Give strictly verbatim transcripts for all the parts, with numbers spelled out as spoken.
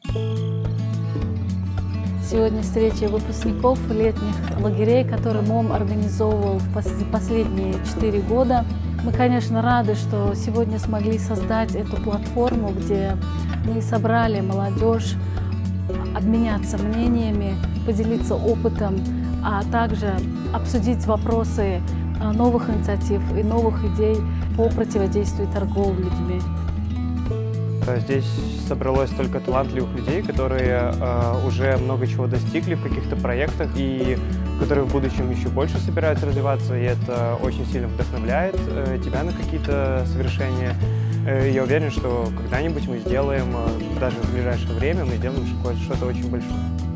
Сегодня встреча выпускников летних лагерей, которые МОМ организовывал в последние четыре года. Мы, конечно, рады, что сегодня смогли создать эту платформу, где мы собрали молодежь, обменяться мнениями, поделиться опытом, а также обсудить вопросы новых инициатив и новых идей по противодействию торговле людьми. Здесь собралось столько талантливых людей, которые э, уже много чего достигли в каких-то проектах и которые в будущем еще больше собираются развиваться, и это очень сильно вдохновляет э, тебя на какие-то совершения. Э, я уверен, что когда-нибудь мы сделаем, э, даже в ближайшее время, мы сделаем что-то очень большое.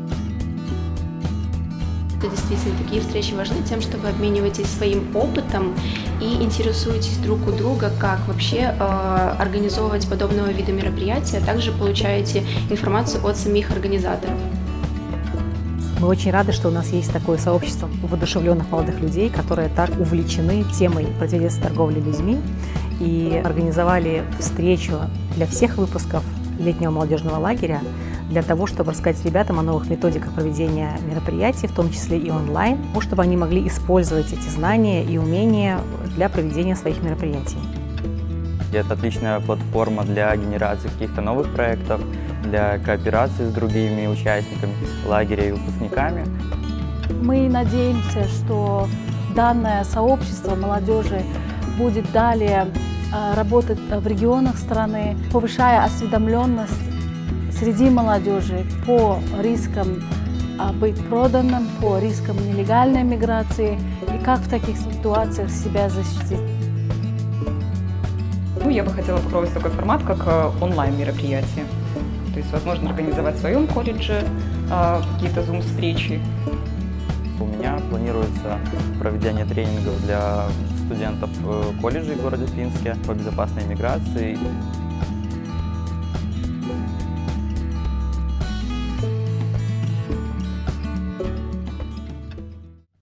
Действительно, такие встречи важны тем, что вы обмениваетесь своим опытом и интересуетесь друг у друга, как вообще э, организовывать подобного вида мероприятия, а также получаете информацию от самих организаторов. Мы очень рады, что у нас есть такое сообщество воодушевленных молодых людей, которые так увлечены темой противодействия торговли людьми, и организовали встречу для всех выпусков летнего молодежного лагеря, для того, чтобы рассказать ребятам о новых методиках проведения мероприятий, в том числе и онлайн, чтобы они могли использовать эти знания и умения для проведения своих мероприятий. Это отличная платформа для генерации каких-то новых проектов, для кооперации с другими участниками лагеря и выпускниками. Мы надеемся, что данное сообщество молодежи будет далее работать в регионах страны, повышая осведомленность среди молодежи по рискам быть проданным, по рискам нелегальной миграции и как в таких ситуациях себя защитить. Ну, я бы хотела попробовать такой формат, как онлайн-мероприятие. То есть, возможно, организовать в своем колледже какие-то зум-встречи. У меня планируется проведение тренингов для студентов колледжей в городе Пинске по безопасной миграции.